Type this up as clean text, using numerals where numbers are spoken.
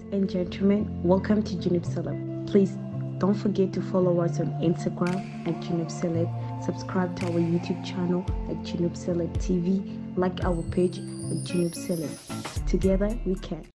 and gentlemen, welcome to JuNub Celebz. Please don't forget to follow us on Instagram at JuNub Celebz, subscribe to our YouTube channel at JuNub Celebz TV, like our page at JuNub Celebz. Together we can.